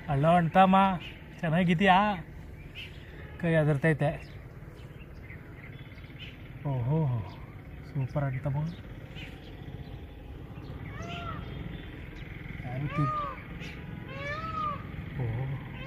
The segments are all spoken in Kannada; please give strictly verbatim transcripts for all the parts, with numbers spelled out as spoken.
ಅಲ್ಲೋ ಅಣ್ತಮ್ಮ ಚೆನ್ನಾಗಿದೆಯಾ? ಕೈ ಅದರ್ತೈತೆ. ಓಹೋ ಸೂಪರ್ ಅಣ್ತಮ್ಮ. ಯಾರು ಓಹೋ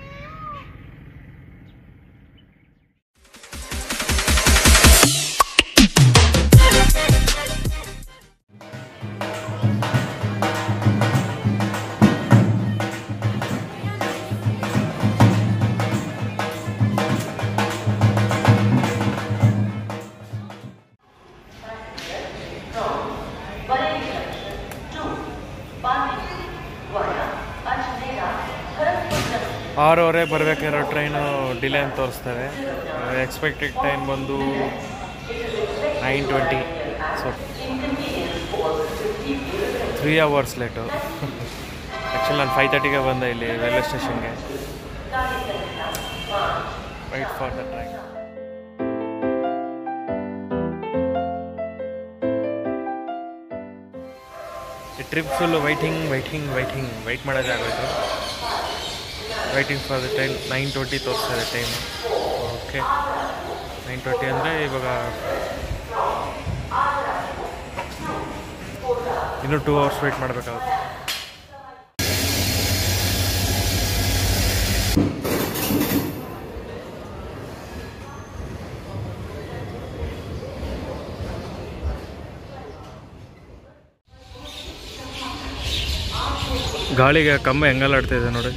ಆರೂವರೆ ಬರಬೇಕಾಗಿರೋ ಟ್ರೈನು ಡಿಲೇ ಅಂತ ತೋರಿಸ್ತಾರೆ. ಎಕ್ಸ್ಪೆಕ್ಟೆಡ್ ಟೈಮ್ ಬಂದು nine twenty, so three hours late. Actually ನಾನು ಫೈವ್ ತರ್ಟಿಗೆ ಬಂದೆ ಇಲ್ಲಿ ರೈಲ್ವೆ ಸ್ಟೇಷನ್ಗೆ. Wait for the train. ಈ trip full waiting waiting waiting wait ಮಾಡೋದೇ ಆಗೋಯ್ತು. Waiting for the train. Nine twenty ತೋರಿಸ್ತಾ ಇದೆ ಟೈಮು. ಓಕೆ, ನೈನ್ ಟ್ವೆಂಟಿ ಅಂದರೆ ಇವಾಗ ಇನ್ನೂ ಟೂ ಅವರ್ಸ್ ವೆಯ್ಟ್ ಮಾಡಬೇಕಾಗುತ್ತೆ. ಗಾಳಿಗೆ ಕಂಬ ಹೆಂಗಲ್ಲಾಡ್ತಾಯಿದೆ ನೋಡಿ.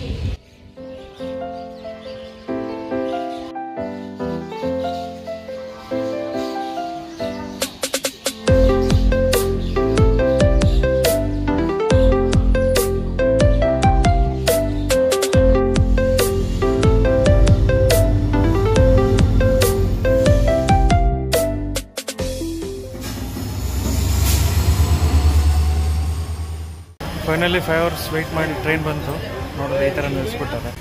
ಫೈನಲಿ ಫೈವ್ ಅವರ್ಸ್ ವೆಯ್ಟ್ ಮಾಡಿ ಟ್ರೈನ್ ಬಂತು. ನೋಡಿದ್ರೆ ಈ ಥರ ನಿಲ್ಲಿಸ್ಬಿಟ್ಟಾರೆ.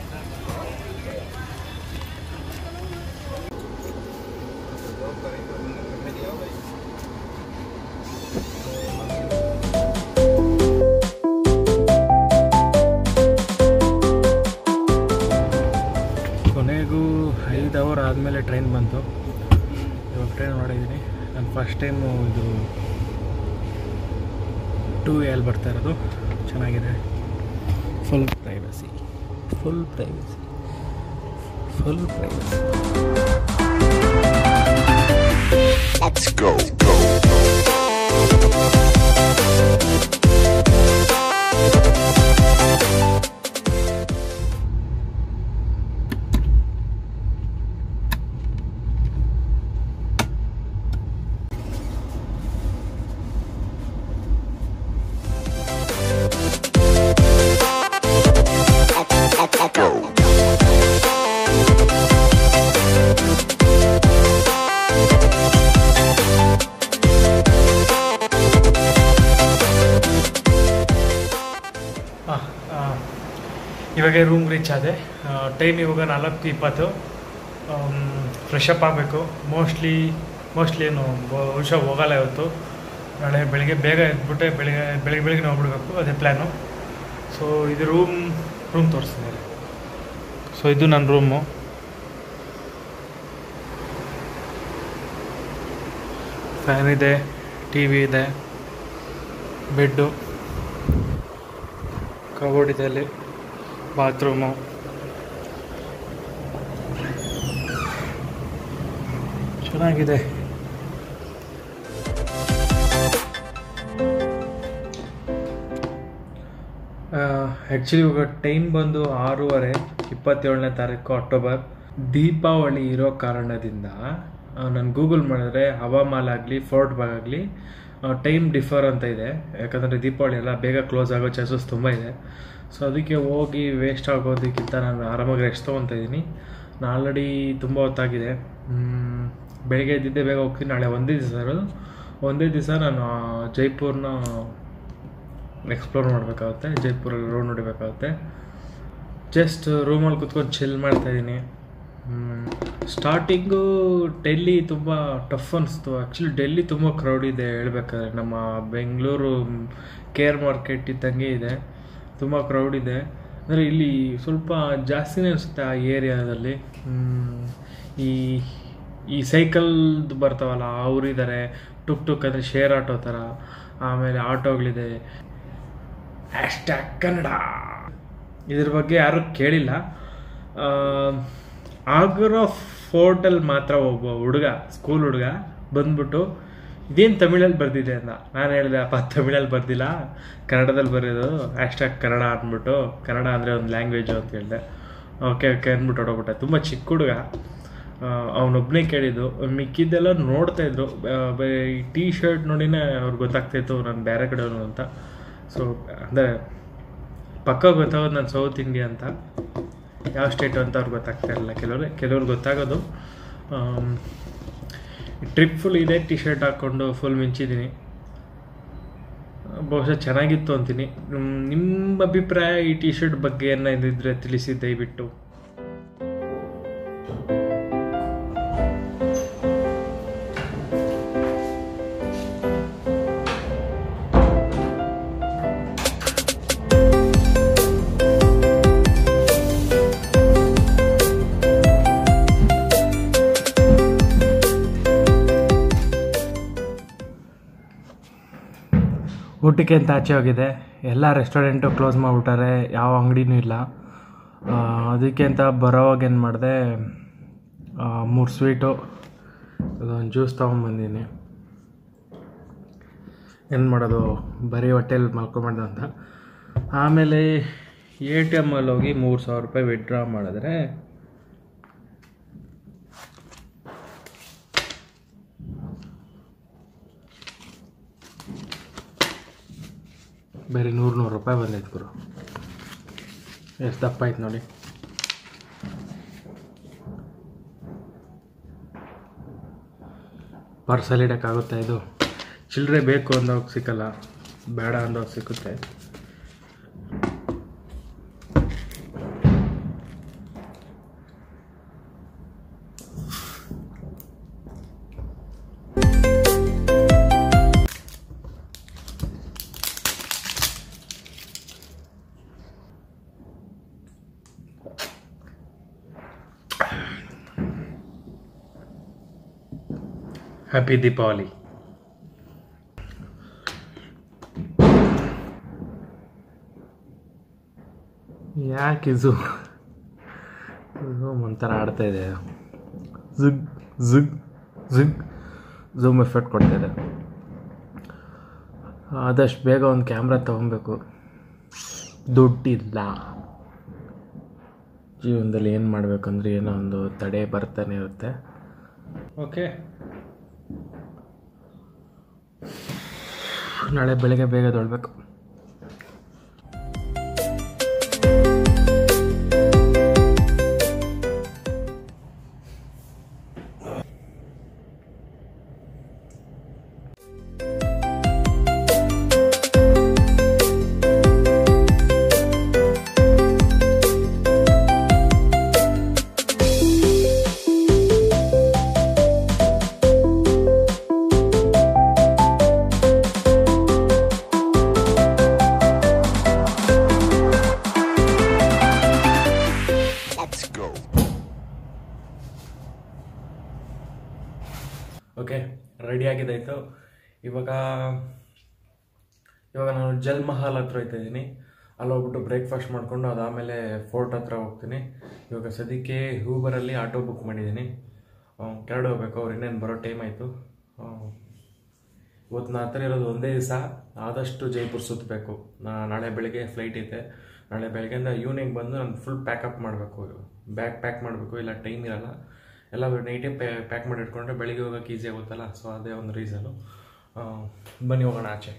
ಕೊನೆಗೂ ಐದು ಅವರ್ ಆದಮೇಲೆ ಟ್ರೈನ್ ಬಂತು. ಇವಾಗ ಟ್ರೈನ್ ನೋಡಿದ್ದೀನಿ. ನಾನು ಫಸ್ಟ್ ಟೈಮು ಇದು ಟೂ ಎಲ್ಲಿ ಬರ್ತಾ ಇರೋದು. ಚೆನ್ನಾಗಿದೆ. Full privacy full privacy full privacy Let's go, go, go. ಇವಾಗ ರೂಮ್ ರೀಚ್ ಆದೆ. ಟೈಮ್ ಇವಾಗ ನಾಲ್ಕು ಇಪ್ಪತ್ತು. ಫ್ರೆಶ್ ಅಪ್ ಆಗಬೇಕು. ಮೋಸ್ಟ್ಲಿ ಮೋಸ್ಟ್ಲಿ ಏನು ಬಹುಶಃ ಹೋಗಲ್ಲ ಇವತ್ತು. ನಾಳೆ ಬೆಳಿಗ್ಗೆ ಬೇಗ ಎದ್ಬಿಟ್ಟೆ ಬೆಳಿಗ್ಗೆ ಬೆಳಿಗ್ಗೆ ಬೆಳಿಗ್ಗೆ ಹೋಗ್ಬಿಡ್ಬೇಕು, ಅದೇ ಪ್ಲ್ಯಾನು. ಸೊ ಇದು ರೂಮ್ ರೂಮ್ ತೋರಿಸ್ತೀನಿ. ಸೊ ಇದು ನನ್ನ ರೂಮು. ಫ್ಯಾನ್ ಇದೆ, ಟಿ ವಿ ಇದೆ, ಬೆಡ್ಡು, ಕಬೋರ್ಡ್ ಇದೆ, ಅಲ್ಲಿ ಬಾತ್ರೂಮು. ಚೆನ್ನಾಗಿದೆ. ಆ್ಯಕ್ಚುಲಿ ಇವಾಗ ಟೈಮ್ ಬಂದು ಆರೂವರೆ, ಇಪ್ಪತ್ತೇಳನೇ ತಾರೀಕು ಅಕ್ಟೋಬರ್. ದೀಪಾವಳಿ ಇರೋ ಕಾರಣದಿಂದ ನಾನು ಗೂಗಲ್ ಮಾಡಿದ್ರೆ ಹವಾಮಾಲ್ ಆಗಲಿ ಫೋರ್ಟ್ ಬಾಗ್ ಆಗಲಿ ಟೈಮ್ ಡಿಫರ್ ಅಂತ ಇದೆ. ಯಾಕಂದರೆ ದೀಪಾವಳಿ ಎಲ್ಲ ಬೇಗ ಕ್ಲೋಸ್ ಆಗೋ ಚಾನ್ಸಸ್ ತುಂಬ ಇದೆ. ಸೊ ಅದಕ್ಕೆ ಹೋಗಿ ವೇಸ್ಟ್ ಆಗೋದಕ್ಕಿಂತ ನಾನು ಆರಾಮಾಗಿ ರೆಸ್ಟ್ ತೊಗೊತಾ ಇದ್ದೀನಿ. ನಾನು ಆಲ್ರೆಡಿ ತುಂಬ ಹೊತ್ತಾಗಿದೆ. ಬೆಳಗ್ಗೆ ಎದ್ದಿದ್ದೆ ಬೇಗ ಹೋಗ್ತೀನಿ. ನಾಳೆ ಒಂದೇ ದಿವಸ ಇರೋದು. ಒಂದೇ ದಿವಸ ನಾನು ಜೈಪುರ್ನ ಎಕ್ಸ್ಪ್ಲೋರ್ ಮಾಡಬೇಕಾಗುತ್ತೆ. ಜೈಪುರಲ್ಲಿ ರೋಡ್ ನೋಡಬೇಕಾಗುತ್ತೆ. ಜಸ್ಟ್ ರೂಮಲ್ಲಿ ಕುತ್ಕೊಂಡು ಚಿಲ್ ಮಾಡ್ತಾಯಿದ್ದೀನಿ. ಸ್ಟಾರ್ಟಿಂಗು ಡೆಲ್ಲಿ ತುಂಬ ಟಫ್ ಅನಿಸ್ತು. ಆ್ಯಕ್ಚುಲಿ ಡೆಲ್ಲಿ ತುಂಬ ಕ್ರೌಡ್ ಇದೆ ಹೇಳ್ಬೇಕಾದ್ರೆ. ನಮ್ಮ ಬೆಂಗಳೂರು ಕೆ ಆರ್ ಮಾರ್ಕೆಟ್ ಇದ್ದಂಗೆ ಇದೆ, ತುಂಬ ಕ್ರೌಡ್ ಇದೆ. ಅಂದರೆ ಇಲ್ಲಿ ಸ್ವಲ್ಪ ಜಾಸ್ತಿನೇ ಅನಿಸುತ್ತೆ ಆ ಏರಿಯಾದಲ್ಲಿ. ಈ ಈ ಸೈಕಲ್ದು ಬರ್ತಾವಲ್ಲ ಅವರಿದ್ದಾರೆ, ಟುಕ್ ಟುಕ್ ಅಂದರೆ ಶೇರ್ ಆಟೋ ಥರ, ಆಮೇಲೆ ಆಟೋಗಳಿದೆ. ಹ್ಯಾಶ್ಟ್ಯಾಗ್ ಕನ್ನಡ ಇದ್ರ ಬಗ್ಗೆ ಯಾರೂ ಕೇಳಿಲ್ಲ. ಆಗ್ರಾ ಫೋರ್ಟಲ್ಲಿ ಮಾತ್ರ ಒಬ್ಬ ಹುಡುಗ, ಸ್ಕೂಲ್ ಹುಡುಗ ಬಂದ್ಬಿಟ್ಟು ಇದೇನು ತಮಿಳಲ್ಲಿ ಬರ್ದಿದೆ ಅಂದ. ನಾನು ಹೇಳಿದೆ ಅಪ್ಪ ತಮಿಳಲ್ಲಿ ಬರ್ದಿಲ್ಲ, ಕನ್ನಡದಲ್ಲಿ ಬರೆಯೋದು, ಹ್ಯಾಶ್ಟ್ಯಾಗ್ ಕನ್ನಡ ಅಂದ್ಬಿಟ್ಟು, ಕನ್ನಡ ಅಂದರೆ ಒಂದು ಲ್ಯಾಂಗ್ವೇಜು ಅಂತ ಹೇಳಿದೆ. ಓಕೆ ಓಕೆ ಅಂದ್ಬಿಟ್ಟು ಹೊಡೋಗ್ಬಿಟ್ಟೆ. ತುಂಬ ಚಿಕ್ಕ ಹುಡುಗ, ಅವನೊಬ್ಬನೇ ಕೇಳಿದ್ದು, ಮಿಕ್ಕಿದ್ದೆಲ್ಲ ನೋಡ್ತಾಯಿದ್ರು. ಈ ಟೀ ಶರ್ಟ್ ನೋಡಿನೇ ಅವ್ರಿಗೆ ಗೊತ್ತಾಗ್ತಾಯಿತ್ತು ನಾನು ಬೇರೆ ಕಡೆಯವನು ಅಂತ. ಸೊ ಅಂದರೆ ಪಕ್ಕ ಗೊತ್ತಾಗೋದು ನಾನು ಸೌತ್ ಇಂಡಿಯಾ ಅಂತ, ಯಾವ ಸ್ಟೇಟು ಅಂತ ಅವ್ರಿಗೆ ಗೊತ್ತಾಗ್ತಾ ಇರಲಿಲ್ಲ. ಕೆಲವರು ಕೆಲವ್ರಿಗೆ ಗೊತ್ತಾಗೋದು. ಟ್ರಿಪ್ ಫುಲ್ ಇದೆ, ಟಿ ಶರ್ಟ್ ಹಾಕ್ಕೊಂಡು ಫುಲ್ ಮಿಂಚಿದ್ದೀನಿ. ಬಹುಶಃ ಚೆನ್ನಾಗಿತ್ತು ಅಂತೀನಿ. ನಿಮ್ಮ ಅಭಿಪ್ರಾಯ ಈ ಟಿ ಶರ್ಟ್ ಬಗ್ಗೆ ಏನಾದಿದ್ರೆ ತಿಳಿಸಿ ದಯವಿಟ್ಟು. ಊಟಕ್ಕೆ ಅಂತ ಆಚೆ ಹೋಗಿದೆ. ಎಲ್ಲ ರೆಸ್ಟೋರೆಂಟು ಕ್ಲೋಸ್ ಮಾಡಿಬಿಟ್ಟಾರೆ, ಯಾವ ಅಂಗಡಿನೂ ಇಲ್ಲ. ಅದಕ್ಕೆ ಅಂತ ಬರೋವಾಗ ಏನು ಮಾಡಿದೆ, ಮೂರು ಸ್ವೀಟು, ಅದೊಂದು ಜ್ಯೂಸ್ ತೊಗೊಂಬಂದಿನಿ. ಏನು ಮಾಡೋದು, ಬರೀ ಹೊಟ್ಟೆಲಿ ಮಲ್ಕೊಂಬಂದು ಅಂತ. ಆಮೇಲೆ ಎ ಟಿ ಎಮ್ಮಲ್ಲಿ ಹೋಗಿ ಮೂರು ಸಾವಿರ ರೂಪಾಯಿ ವಿಡ್ರಾ ಮಾಡಿದ್ರೆ ಬೇರೆ ನೂರು ನೂರು ರೂಪಾಯಿ ಬಂದೈತೆ ಗುರು. ಎಷ್ಟು ದಪ್ಪ ಆಯ್ತು ನೋಡಿ. ಪಾರ್ಸಲ್ ಇಡೋಕ್ಕಾಗುತ್ತೆ ಇದು. ಚಿಲ್ಲರೆ ಬೇಕು ಅಂದವಾಗ ಸಿಕ್ಕಲ್ಲ, ಬೇಡ ಅಂದವಾಗ ಸಿಕ್ಕುತ್ತೆ. ಹ್ಯಾಪಿ ದೀಪಾವಳಿ. ಯಾಕೆ ಝೂಮ್ ಝೂಮ್ ಒಂಥರ ಆಡ್ತಾ ಇದೆ, ಝುಗ್ ಝುಗ್ ಝುಗ್ ಝೂಮ್ ಎಫೆಕ್ಟ್ ಕೊಡ್ತಾಯಿದೆ. ಆದಷ್ಟು ಬೇಗ ಒಂದು ಕ್ಯಾಮ್ರಾ ತೊಗೊಬೇಕು, ದುಡ್ಡಿಲ್ಲ. ಜೀವನದಲ್ಲಿ ಏನು ಮಾಡಬೇಕಂದ್ರೆ ಏನೋ ಒಂದು ತಡೆ ಬರ್ತಾನೆ ಇರುತ್ತೆ. ಓಕೆ, ನಾಳೆ ಬೆಳಗ್ಗೆ ಬೇಗ ತೊಳ್ಬೇಕು. ಓಕೆ, ರೆಡಿಯಾಗಿದ್ದಾಯಿತು. ಇವಾಗ ಇವಾಗ ನಾನು ಜಲ್ ಮಹಲ್ ಹತ್ರ ಹೋಗ್ತಾಯಿದ್ದೀನಿ. ಅಲ್ಲಿ ಹೋಗ್ಬಿಟ್ಟು ಬ್ರೇಕ್ಫಾಸ್ಟ್ ಮಾಡಿಕೊಂಡು ಅದಾದಮೇಲೆ ಫೋರ್ಟ್ ಹತ್ರ ಹೋಗ್ತೀನಿ. ಇವಾಗ ಸದ್ಯಕ್ಕೆ ಊಬರಲ್ಲಿ ಆಟೋ ಬುಕ್ ಮಾಡಿದ್ದೀನಿ. ಕೆರಡು ಹೋಗ್ಬೇಕು, ಅವ್ರು ಇನ್ನೇನು ಬರೋ ಟೈಮ್ ಆಯಿತು. ಇವತ್ತು ನಾ ಹತ್ರ ಇರೋದು ಒಂದೇ ದಿವಸ, ಆದಷ್ಟು ಜೈಪುರ್ ಸುತ್ತಬೇಕು. ನಾ ನಾಳೆ ಬೆಳಗ್ಗೆ ಫ್ಲೈಟ್ ಐತೆ. ನಾಳೆ ಬೆಳಗ್ಗೆಯಿಂದ ಈವ್ನಿಂಗ್ ಬಂದು ನಾನು ಫುಲ್ ಪ್ಯಾಕಪ್ ಮಾಡಬೇಕು, ಬ್ಯಾಗ್ ಪ್ಯಾಕ್ ಮಾಡಬೇಕು, ಇಲ್ಲ ಟೈಮ್ ಇರೋಲ್ಲ. ಎಲ್ಲ ನೈಟೇ ಪ್ಯಾ ಪ್ಯಾಕ್ ಮಾಡಿ ಇಟ್ಕೊಂಡ್ರೆ ಬೆಳಿಗ್ಗೆ ಹೋಗೋಕೆ ಈಸಿ ಆಗುತ್ತಲ್ಲ. ಸೊ ಅದೇ ಒಂದು ರೀಸನು. ಬನ್ನಿ ಹೋಗೋಣ ಆಚೆ.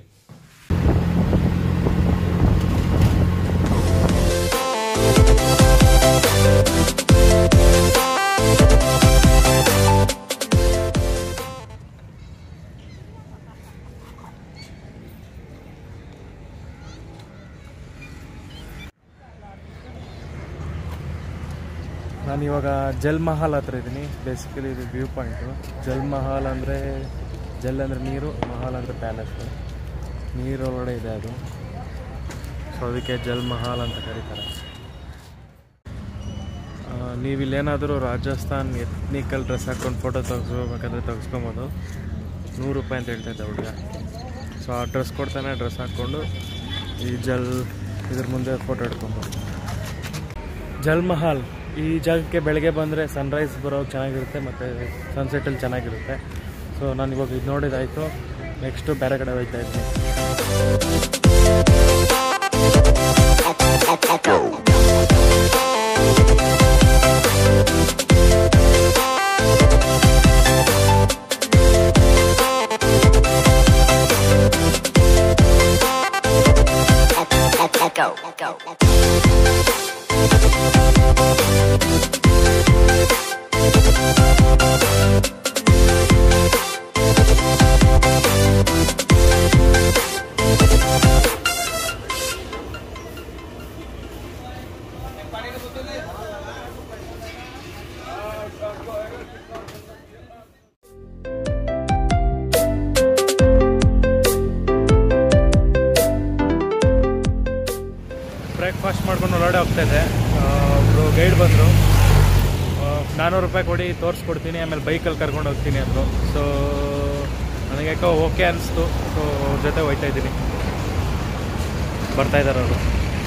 ನಾನಿವಾಗ ಜಲ್ ಮಹಲ್ ಹತ್ರ ಇದ್ದೀನಿ. ಬೇಸಿಕಲಿ ಇದು ವ್ಯೂ ಪಾಯಿಂಟು. ಜಲ್ ಮಹಲ್ ಅಂದರೆ, ಜಲ್ ಅಂದರೆ ನೀರು, ಮಹಲ್ ಅಂದರೆ ಪ್ಯಾಲೇಸು. ನೀರೊಳಗಡೆ ಇದೆ ಅದು, ಸೊ ಅದಕ್ಕೆ ಜಲ್ ಮಹಲ್ ಅಂತ ಕರೀತಾರೆ. ನೀವು ಇಲ್ಲೇನಾದರೂ ರಾಜಸ್ಥಾನ್ ಎತ್ನಿಕಲ್ ಡ್ರೆಸ್ ಹಾಕ್ಕೊಂಡು ಫೋಟೋ ತೆಗೆಸ್ಕೋಬೇಕಾದ್ರೆ ತೆಗೆಸ್ಕೊಬೋದು. ನೂರು ರೂಪಾಯಿ ಅಂತ ಹೇಳ್ತಾಯಿದ್ದೆ ಹುಡುಗ. ಸೊ ಆ ಡ್ರೆಸ್ ಕೊಡ್ತಾನೆ, ಡ್ರೆಸ್ ಹಾಕ್ಕೊಂಡು ಈ ಜಲ್ ಇದ್ರ ಮುಂದೆ ಫೋಟೋ ಹಿಡ್ಕೊಬೋದು. ಜಲ್ ಮಹಲ್ ಈ ಜಾಗಕ್ಕೆ ಬೆಳಗ್ಗೆ ಬಂದರೆ ಸನ್ರೈಸ್ ಬರೋಕ್ಕೆ ಚೆನ್ನಾಗಿರುತ್ತೆ ಮತ್ತು ಸನ್ಸೆಟಲ್ಲಿ ಚೆನ್ನಾಗಿರುತ್ತೆ. ಸೊ ನಾನು ಇವಾಗ ಇದು ನೋಡಿದಾಯಿತು, ನೆಕ್ಸ್ಟು ಬೇರೆ ಕಡೆ ಹೋಗ್ತಾ ಇದ್ದೀನಿ. ಬ್ರೇಕ್ಫಾಸ್ಟ್ ಮಾಡ್ಕೊಂಡು ಹೊರಗಡೆ ಹೋಗ್ತಾಯಿದ್ದೆ. ಒಬ್ಬರು ಗೈಡ್ ಬಂದರು, ನಾನ್ನೂರು ರೂಪಾಯಿ ಕೊಡಿ ತೋರಿಸ್ಕೊಡ್ತೀನಿ, ಆಮೇಲೆ ಬೈಕಲ್ಲಿ ಕರ್ಕೊಂಡು ಹೋಗ್ತೀನಿ ಅಂದರು. ಸೊ ನನಗೆ ಯಾಕೋ ಓಕೆ ಅನಿಸ್ತು. ಸೊ ಅವ್ರ ಜೊತೆ ಹೋಗ್ತಾ ಇದ್ದೀನಿ. ಬರ್ತಾಯಿದ್ದಾರೆ ಅವರು.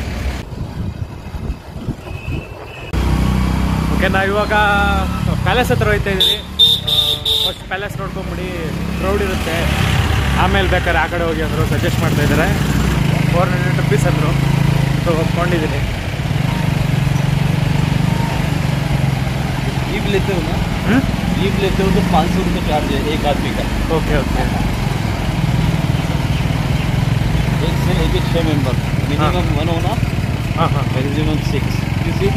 ಓಕೆ, ನಾವು ಇವಾಗ ಪ್ಯಾಲೇಸ್ ಹತ್ರ ಹೋಗ್ತಾ ಇದ್ದೀವಿ. ಫಸ್ಟ್ ಪ್ಯಾಲೇಸ್ ನೋಡ್ಕೊಂಬಿಡಿ, ಕ್ರೌಡ್ ಇರುತ್ತೆ, ಆಮೇಲೆ ಬೇಕಾದ್ರೆ ಆ ಕಡೆ ಹೋಗಿ ಅಂದರು. ಸಜೆಸ್ಟ್ ಮಾಡ್ತಾಯಿದ್ದಾರೆ. ಫೋರ್ ಹಂಡ್ರೆಡ್ ರುಪೀಸ್ ಅಂದರು. ಸೊ ಹೋಗ್ಕೊಂಡಿದ್ದೀನಿ. लीव लेते हो ना? लीव लेते हो तो पाँच सौ रुपये चार्ज है एक आदमी का. Okay okay. एक से लेके छः मेंबर, मिनिमम वन होना. हाँ हाँ, मैक्सिमम सिक्स. किसी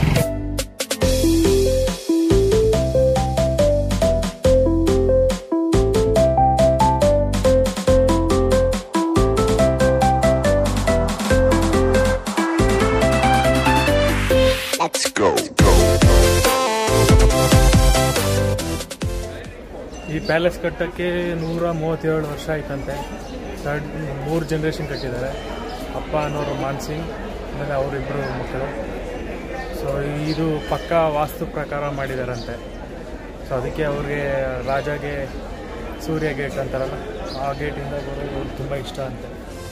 ಈ ಪ್ಯಾಲೇಸ್ ಕಟ್ಟೋಕ್ಕೆ ನೂರ ಮೂವತ್ತೇಳು ವರ್ಷ ಆಯ್ತಂತೆ. ಥರ್ಡ್ ಮೂರು ಜನ್ರೇಷನ್ ಕಟ್ಟಿದ್ದಾರೆ. ಅಪ್ಪ ಅನ್ನೋರು ಮಾನ್ಸಿಂಗ್, ಆಮೇಲೆ ಅವರಿಬ್ಬರು ಮಕ್ಕಳು. ಸೊ ಇದು ಪಕ್ಕಾ ವಾಸ್ತು ಪ್ರಕಾರ ಮಾಡಿದಾರಂತೆ. ಸೊ ಅದಕ್ಕೆ ಅವ್ರಿಗೆ ರಾಜಾಗೆ ಸೂರ್ಯ ಗೇಟ್ ಅಂತಾರಲ್ಲ, ಆ ಗೇಟಿಂದ ಬರೋದು ಅವ್ರಿಗೆ ತುಂಬ ಇಷ್ಟ ಅಂತೆ.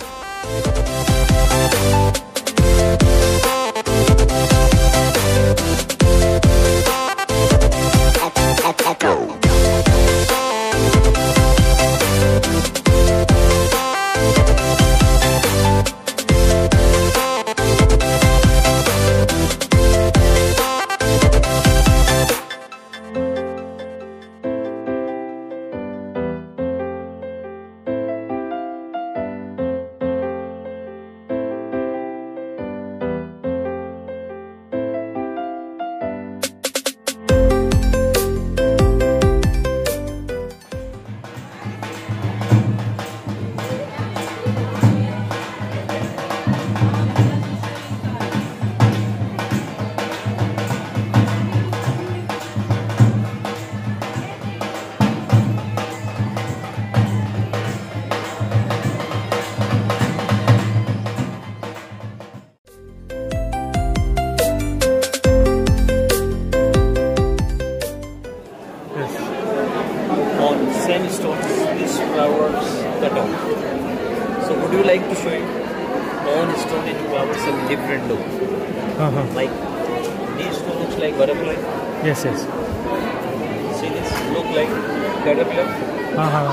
Sandstones, these flowers cut out. So would you like to show you on stone and flowers have different look? Uh-huh. Like these two looks like butterfly. Yes, yes. See this look like caterpillar. Uh-huh.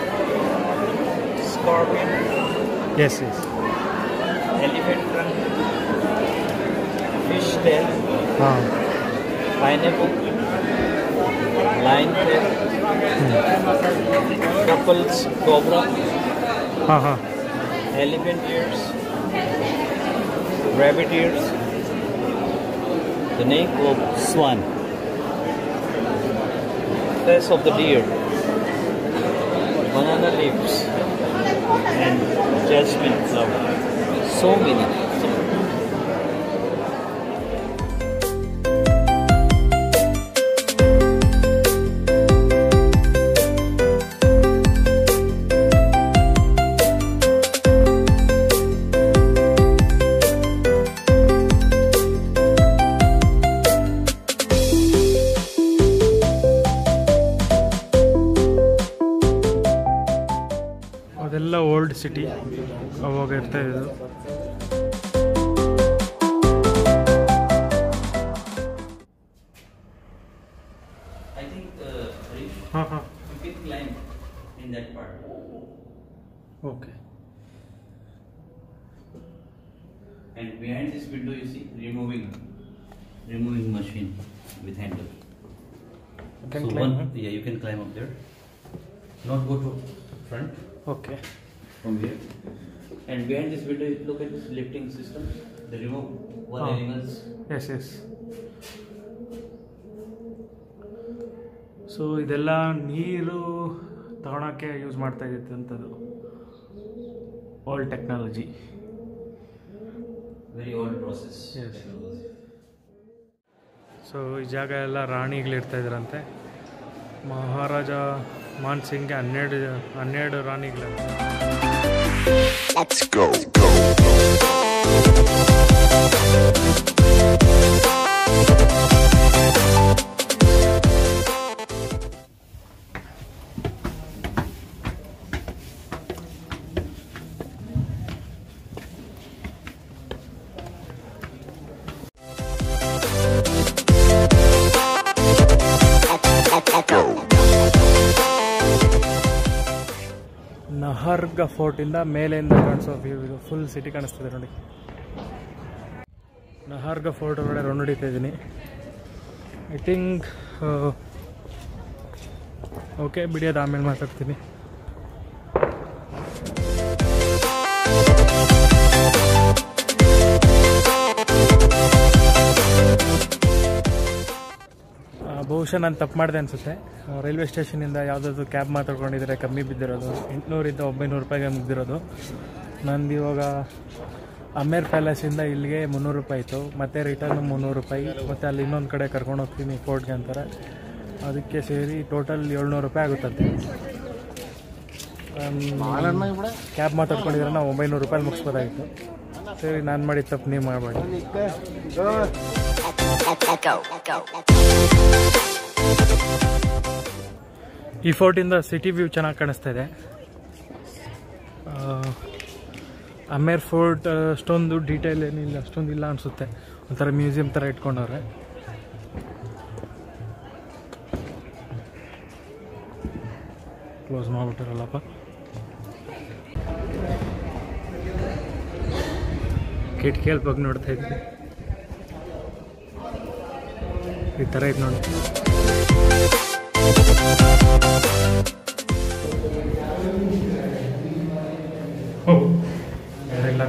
Scorpion. Yes, yes. Elephant trunk. Fish tail. Uh-huh. Pineapple. Lion tail. Couples cobra. Uh-huh. Elephant ears. Rabbit ears. The neck of swan. Face of the deer. Banana leaves. And jasmine flower. So many. ಅದೆಲ್ಲ ಓಲ್ಡ್ ಸಿಟಿ ಅವಾಗ ಇರ್ತಾ ಇದ್ದು. ಹಾಂ ಹಾಂ okay. And behind this window you see removing removing machine with handle. You can so climb, one, huh? yeah, you can climb up there. Not go to front. Okay. From here. And behind this window, look at this lifting system. They remove one Ah. animals. Yes yes. So ಇದೆಲ್ಲ ನೀರು ತಗೊಳಕ್ಕೆ ಯೂಸ್ ಮಾಡ್ತಾ ಇದ್ದಿತ್ತು ಅಂಥದ್ದು old technology. Very old process. Yes. So ಈ ಜಾಗ ಎಲ್ಲ ರಾಣಿಗಳಿರ್ತಾ ಇದ್ರಂತೆ. ಮಹಾರಾಜ ಮಾನ್ ಸಿಂಗ್ಗೆ ಹನ್ನೆರಡು ಹನ್ನೆರಡು ರಾಣಿಗಳಂತೆ. Let's go, go. ನಹರ್ಗ ಫೋರ್ಟಿಂದ ಮೇಲೆಯಿಂದ ಕಾಣಿಸೋ ವ್ಯೂ ಇದು. ಫುಲ್ ಸಿಟಿ ಕಾಣಿಸ್ತಿದೆ ನೋಡಿ. ನಹರ್ಗ ಫೋರ್ಟ್ ಒಳಗಡೆ ರೌಂಡ್ ಹೊಡಿತಾ ಇದ್ದೀನಿ. ಐ ಥಿಂಕ್ ಓಕೆ ಬಿಡಿ, ಅದು ಆಮೇಲೆ ಮಾತಾಡ್ತೀನಿ. ಬಹುಶಃ ನಾನು ತಪ್ಪು ಮಾಡಿದೆ ಅನಿಸುತ್ತೆ. ರೈಲ್ವೆ ಸ್ಟೇಷನಿಂದ ಯಾವುದಾದ್ರು ಕ್ಯಾಬ್ ಮಾತಾಡ್ಕೊಂಡಿದ್ರೆ ಕಮ್ಮಿ ಬಿದ್ದಿರೋದು, ಎಂಟುನೂರಿಂದ ಒಂಬೈನೂರು ರೂಪಾಯಿಗೆ ಮುಗ್ದಿರೋದು. ನಂದು ಇವಾಗ ಅಮೇರ್ ಪ್ಯಾಲೇಸಿಂದ ಇಲ್ಲಿಗೆ ಮುನ್ನೂರು ರೂಪಾಯಿ ಇತ್ತು, ಮತ್ತು ರಿಟರ್ನ್ ಮುನ್ನೂರು ರೂಪಾಯಿ, ಮತ್ತು ಅಲ್ಲಿ ಇನ್ನೊಂದು ಕಡೆ ಕರ್ಕೊಂಡು ಹೋಗ್ತೀನಿ ಫೋರ್ಟ್ಗೆ ಅಂತಾರೆ. ಅದಕ್ಕೆ ಸೇರಿ ಟೋಟಲ್ ಏಳ್ನೂರು ರೂಪಾಯಿ ಆಗುತ್ತಂತೆ. ಕ್ಯಾಬ್ ಮಾತಾಡ್ಕೊಂಡಿದ್ರೆ ನಾವು ಒಂಬೈನೂರು ರೂಪಾಯಿ ಮುಗಿಸ್ಬೋದಾಗಿತ್ತು. ಸರಿ, ನಾನು ಮಾಡಿದ ತಪ್ಪು ನೀವು ಮಾಡಬೇಡಿ. ಈ ಫೋರ್ಟಿಂದ ಸಿಟಿ ವ್ಯೂ ಚೆನ್ನಾಗಿ ಕಾಣಿಸ್ತಾ ಇದೆ. ಅಮೇರ್ ಫೋರ್ಟ್ ಅಷ್ಟೊಂದು ಡೀಟೇಲ್ ಏನಿಲ್ಲ, ಅಷ್ಟೊಂದು ಇಲ್ಲ ಅನಿಸುತ್ತೆ. ಒಂಥರ ಮ್ಯೂಸಿಯಂ ಥರ ಇಟ್ಕೊಂಡವ್ರೆ. ಕ್ಲೋಸ್ ಮಾಡಿಬಿಟ್ಟಿರಲ್ಲಪ್ಪ. ಕಿಟಕಿಯಲ್ಲಿ ಬಗ್ಗೆ ನೋಡ್ತಾ ಇದ್ವಿ. ಈ ಥರ ಇದು ನೋಡಿ. ಯಾರೆಲ್ಲ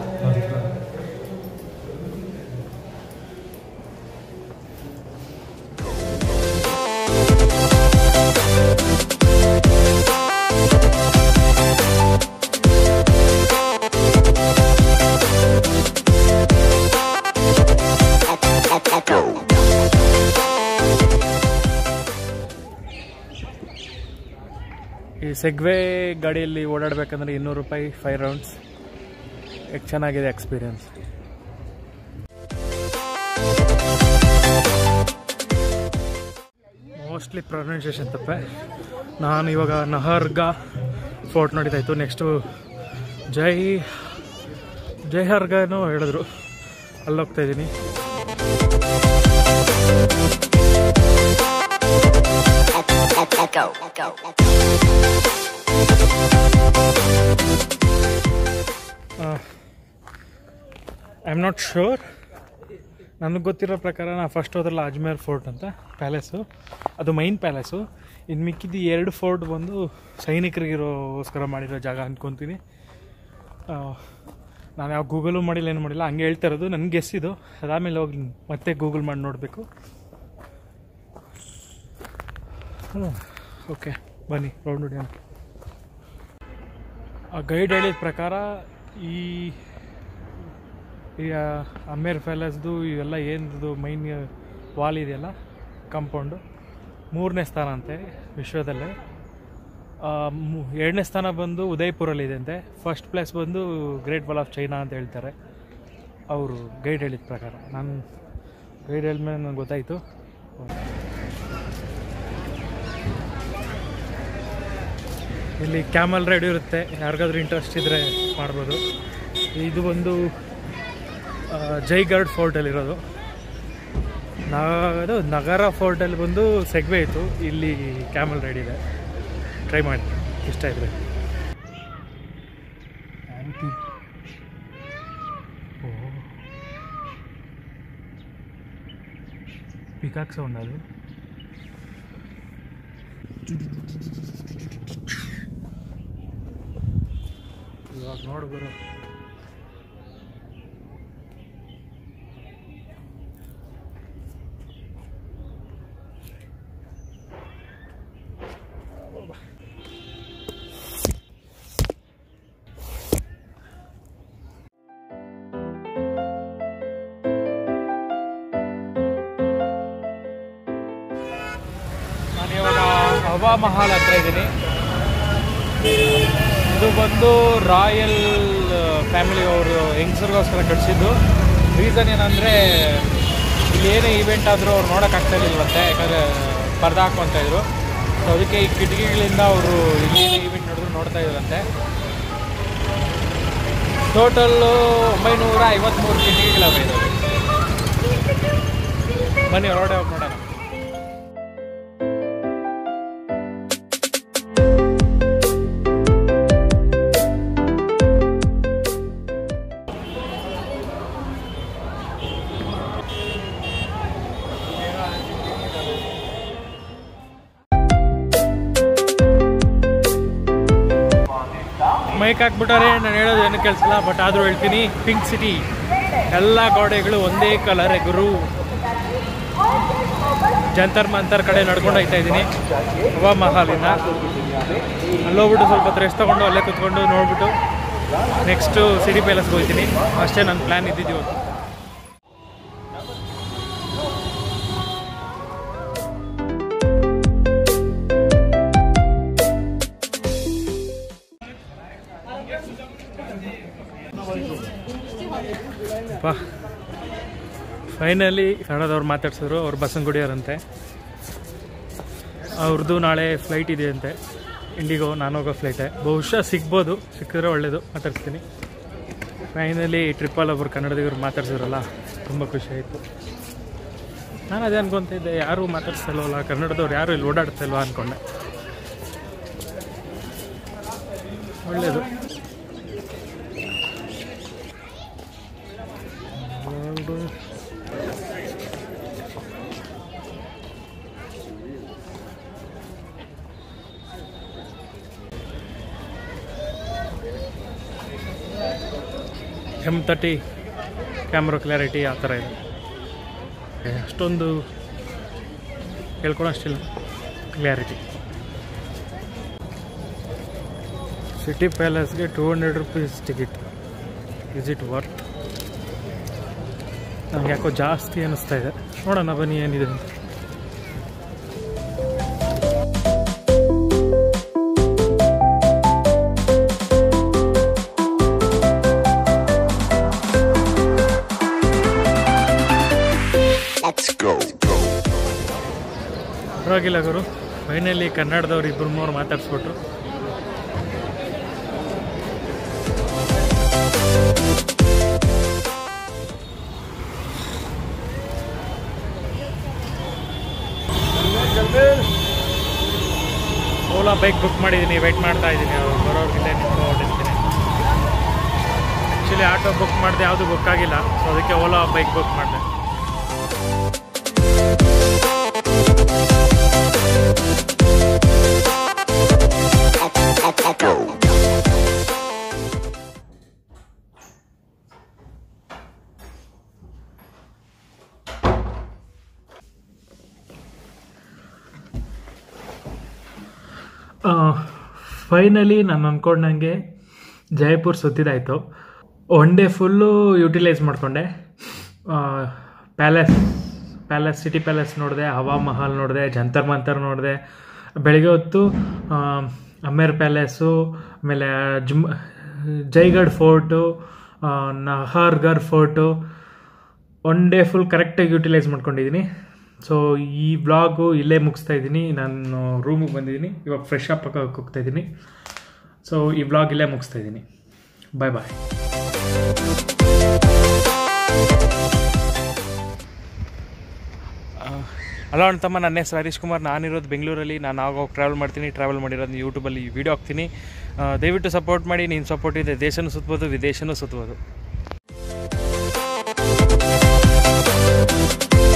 ಈ ಸೆಗ್ವೇ ಗಾಡಿಯಲ್ಲಿ ಓಡಾಡಬೇಕಂದ್ರೆ ಇನ್ನೂರು ರೂಪಾಯಿ ಫೈವ್ ರೌಂಡ್ಸ್. ಎಷ್ಟು ಚೆನ್ನಾಗಿದೆ ಎಕ್ಸ್ಪೀರಿಯನ್ಸ್. ಮೋಸ್ಟ್ಲಿ ಪ್ರೊನೌನ್ಸಿಯೇಷನ್ ತಪ್ಪೆ. ನಾನು ಇವಾಗ ನಹರ್ಗಾ ಫೋರ್ಟ್ ನೋಡಿದಾಯಿತು. ನೆಕ್ಸ್ಟು ಜೈ ಜೈಹರ್ಗಾನೂ ಹೇಳಿದ್ರು, ಅಲ್ಲಿ ಹೋಗ್ತಾ ಇದ್ದೀನಿ. I am not sure. ನನಗೆ ಗೊತ್ತಿರೋ ಪ್ರಕಾರ ನಾನು ಫಸ್ಟ್ ಹೋದ್ರಲ್ಲ ಅಜ್ಮೇರ್ ಫೋರ್ಟ್ ಅಂತ ಪ್ಯಾಲೇಸು, ಅದು ಮೈನ್ ಪ್ಯಾಲೇಸು. ಇನ್ನು ಮಿಕ್ಕಿದ್ದು ಎರಡು ಫೋರ್ಟ್ ಬಂದು ಸೈನಿಕರಿಗಿರೋಸ್ಕರ ಮಾಡಿರೋ ಜಾಗ ಅಂದ್ಕೊತೀನಿ. ನಾನು ಯಾವ ಗೂಗಲು ಮಾಡಿಲ್ಲ, ಏನು ಮಾಡಿಲ್ಲ, ಹಂಗೆ ಹೇಳ್ತಾ ಇರೋದು. ನನಗೆ ಗೆಸ್ ಇದು. ಅದಾದಮೇಲೆ ಹೋಗಿ ಮತ್ತೆ ಗೂಗಲ್ ಮಾಡಿ ನೋಡಬೇಕು. ಓಕೆ, ಬನ್ನಿ ರೌಂಡ್ ಹೊಡಿಯೋಣ. ಆ ಗೈಡ್ ಹೇಳಿದ ಪ್ರಕಾರ ಈ ಈ ಅಮೇರ್ ಪ್ಯಾಲೇಸ್ದು ಇವೆಲ್ಲ ಏನದು ಮೈನ್ ವಾಲ್ ಇದೆಯಲ್ಲ, ಕಾಂಪೌಂಡು, ಮೂರನೇ ಸ್ಥಾನ ಅಂತೆ ವಿಶ್ವದಲ್ಲೇ. ಎರಡನೇ ಸ್ಥಾನ ಬಂದು ಉದಯ್ಪುರಲ್ಲಿದೆ ಅಂತೆ. ಫಸ್ಟ್ ಪ್ಲೇಸ್ ಬಂದು ಗ್ರೇಟ್ ವಾಲ್ ಆಫ್ ಚೈನಾ ಅಂತ ಹೇಳ್ತಾರೆ ಅವರು ಗೈಡ್ ಹೇಳಿದ ಪ್ರಕಾರ. ನಾನು ಗೈಡ್ ಹೇಳಿದ್ಮೇಲೆ ನನಗೆ ಗೊತ್ತಾಯಿತು. ಇಲ್ಲಿ ಕ್ಯಾಮಲ್ ರೈಡ್ ಇರುತ್ತೆ, ಯಾರಿಗಾದ್ರೂ ಇಂಟ್ರೆಸ್ಟ್ ಇದ್ದರೆ ಮಾಡ್ಬೋದು. ಇದು ಬಂದು ಜೈಗಢ್ ಫೋರ್ಟಲ್ಲಿರೋದು. ಅದು ನಗರ ಫೋರ್ಟಲ್ಲಿ ಬಂದು ಸೆಗ್ವೆ ಇತ್ತು, ಇಲ್ಲಿ ಕ್ಯಾಮಲ್ ರೈಡ್ ಇದೆ. ಟ್ರೈ ಮಾಡಿ, ಇಷ್ಟ ಇದ್ರೆ. ಪಿಕಾಕ್ ಸೌಂಡ್ ಅದು. ಇವಾಗ ನೋಡು ಬರೋ ಹವಾ ಮಹಲ್ ಹತ್ರ ಇದ್ದೀನಿ. ಇದು ಬಂದು ರಾಯಲ್ ಫ್ಯಾಮಿಲಿ ಅವರು ಹೆಂಗಸರಿಗೋಸ್ಕರ ಕಳಿಸಿದ್ದು. ರೀಸನ್ ಏನಂದರೆ ಇಲ್ಲಿ ಏನೇ ಈವೆಂಟ್ ಆದರೂ ಅವ್ರು ನೋಡೋಕ್ಕಾಗ್ತಾ ಇರಲಿಲ್ವಂತೆ, ಯಾಕಂದರೆ ಪರ್ದೆ ಹಾಕ್ಕೊತಾಯಿದ್ರು. ಸೊ ಅದಕ್ಕೆ ಈ ಕಿಟಕಿಗಳಿಂದ ಅವರು ಇಲ್ಲಿ ಏನೇ ಈವೆಂಟ್ ನೋಡಿದ್ರು ನೋಡ್ತಾ ಇದ್ರಂತೆ. ಟೋಟಲ್ಲು ಒಂಬೈನೂರ ಐವತ್ತ್ಮೂರು ಕಿಟಕಿಗಳವೆ ಇದು. ಬನ್ನಿ ಹೊರಗಡೆ ಹೋಗಿ ನೋಡೋಣ. ಮೈಕ್ ಹಾಕ್ಬಿಟ್ಟಾರೆ, ನಾನು ಹೇಳೋದು ಏನು ಕೆಲಸಲ್ಲ, ಬಟ್ ಆದರೂ ಹೇಳ್ತೀನಿ. ಪಿಂಕ್ ಸಿಟಿ, ಎಲ್ಲ ಗೋಡೆಗಳು ಒಂದೇ ಕಲರ್. ಗುರು ಜಂತರ್ ಮಂತರ್ ಕಡೆ ನಡ್ಕೊಂಡು ಹೋಗ್ತಾ ಇದ್ದೀನಿ ಹವಾ ಮಹಲಿಂದ. ಅಲ್ಲೋಗ್ಬಿಟ್ಟು ಸ್ವಲ್ಪ ಹೊತ್ತು ರೆಸ್ಟ್ ತೊಗೊಂಡು ಅಲ್ಲೇ ಕೂತ್ಕೊಂಡು ನೋಡ್ಬಿಟ್ಟು ನೆಕ್ಸ್ಟು ಸಿಟಿ ಪ್ಯಾಲೇಸ್ಗೆ ಹೋಗ್ತೀನಿ. ಅಷ್ಟೇ ನನ್ನ ಪ್ಲ್ಯಾನ್ ಇದ್ದಿದ್ದು ಇವತ್ತು. ಅಪ್ಪ ಫೈನಲಿ ಕನ್ನಡದವ್ರು ಮಾತಾಡ್ಸಿದ್ರು. ಅವ್ರು ಬಸವನಗುಡಿಯವರಂತೆ. ಅವ್ರದ್ದು ನಾಳೆ ಫ್ಲೈಟ್ ಇದೆಯಂತೆ, ಇಂಡಿಗೋ. ನಾನು ಹೋಗೋ ಫ್ಲೈಟೇ, ಬಹುಶಃ ಸಿಗ್ಬೋದು. ಸಿಕ್ಕಿದ್ರೆ ಒಳ್ಳೆಯದು, ಮಾತಾಡ್ಸ್ತೀನಿ. ಫೈನಲಿ ಟ್ರಿಪ್ಪಲ್ಲಿ ಒಬ್ಬರು ಕನ್ನಡದವ್ರು ಮಾತಾಡ್ಸಿದ್ರಲ್ಲ, ತುಂಬ ಖುಷಿ ಆಯಿತು. ನಾನು ಅದೇ ಅನ್ಕೊತ ಇದ್ದೆ, ಯಾರೂ ಮಾತಾಡ್ಸಲ್ವಲ್ಲ ಕನ್ನಡದವ್ರು, ಯಾರು ಇಲ್ಲಿ ಓಡಾಡ್ತಾಯಿಲ್ವ ಅಂದ್ಕೊಂಡೆ. ಒಳ್ಳೆಯದು. ಎಮ್ ತರ್ಟಿ ಕ್ಯಾಮ್ರಾ ಕ್ಲಾರಿಟಿ ಆ ಥರ ಇದೆ. ಅಷ್ಟೊಂದು ಹೇಳ್ಕೊಳೋ ಅಷ್ಟಿಲ್ಲ ಕ್ಲಾರಿಟಿ. ಸಿಟಿ ಪ್ಯಾಲೇಸ್ಗೆ two hundred rupees ticket. Is it worth? ನಮ್ಗೆ ಯಾಕೋ ಜಾಸ್ತಿ ಅನ್ನಿಸ್ತಾ ಇದೆ. ನೋಡೋಣ ಬನ್ನಿ ಏನಿದೆ ಅಂತ. ಪರವಾಗಿಲ್ಲ ಗುರು, ಫೈನಲಿ ಕನ್ನಡದವ್ರು ಇಬ್ಬರು ಮೂರು ಮಾತಾಡ್ಸ್ಬಿಟ್ರು. ಓಲಾ ಬೈಕ್ ಬುಕ್ ಮಾಡಿದ್ದೀನಿ, ವೆಯ್ಟ್ ಮಾಡ್ತಾ ಇದ್ದೀನಿ. ಅವ್ರು ಬರೋರ್ಗಿಲ್ಲೇ ನಿಂತ್ಕೊಂಡಿರ್ತೀನಿ. ಆ್ಯಕ್ಚುಲಿ ಆಟೋ ಬುಕ್ ಮಾಡಿದೆ, ಯಾವುದು ಬುಕ್ ಆಗಿಲ್ಲ. ಸೊ ಅದಕ್ಕೆ ಓಲಾ ಬೈಕ್ ಬುಕ್ ಮಾಡಿದೆ. ಫೈನಲಿ ನಾನು ಅಂದ್ಕೊಂಡಂಗೆ ಜೈಪುರ್ ಸುತ್ತಿದಾಯಿತು. ಒನ್ ಡೇ ಫುಲ್ಲು ಯುಟಿಲೈಸ್ ಮಾಡಿಕೊಂಡೆ. ಪ್ಯಾಲೇಸ್ ಪ್ಯಾಲೇಸ್ ಸಿಟಿ ಪ್ಯಾಲೇಸ್ ನೋಡಿದೆ, ಹವಾ ಮಹಲ್ ನೋಡಿದೆ, ಜಂತರ್ ಮಂತರ್ ನೋಡಿದೆ. ಬೆಳಗ್ಗೆ ಹೊತ್ತು ಅಮೇರ್ ಪ್ಯಾಲೇಸು, ಆಮೇಲೆ ಜುಮ್ Jaigarh fort, Nahargarh fort, one day full ಕರೆಕ್ಟಾಗಿ ಯುಟಿಲೈಸ್ ಮಾಡ್ಕೊಂಡಿದ್ದೀನಿ. ಸೊ ಈ ವ್ಲಾಗು ಇಲ್ಲೇ ಮುಗಿಸ್ತಾ ಇದ್ದೀನಿ. ನಾನು ರೂಮಿಗೆ ಬಂದಿದ್ದೀನಿ, ಇವಾಗ ಫ್ರೆಶ್ ಅಪ್ ಆಗಿ ಹೋಗ್ತಾ ಇದ್ದೀನಿ. ಸೊ ಈ ವ್ಲಾಗ್ ಇಲ್ಲೇ ಮುಗಿಸ್ತಾ ಇದ್ದೀನಿ. ಬಾಯ್ ಬಾಯ್. ಹಲೋ ಅಣ್ತಮ್ಮ, ನನ್ನ ಹೆಸರು ಹರೀಶ್ ಕುಮಾರ್. ನಾನಿರೋದು ಬೆಂಗಳೂರಲ್ಲಿ. ನಾನು ಆಗ ಟ್ರಾವೆಲ್ ಮಾಡ್ತೀನಿ. ಟ್ರಾವೆಲ್ ಮಾಡಿರೋದು ಯೂಟ್ಯೂಬಲ್ಲಿ ವೀಡಿಯೋ ಹಾಕ್ತೀನಿ. ದಯವಿಟ್ಟು ಸಪೋರ್ಟ್ ಮಾಡಿ. ನೀನು ಸಪೋರ್ಟ್ ಇದೆ, ದೇಶನೂ ಸುತ್ಬೋದು, ವಿದೇಶನೂ ಸುತ್ಬೋದು.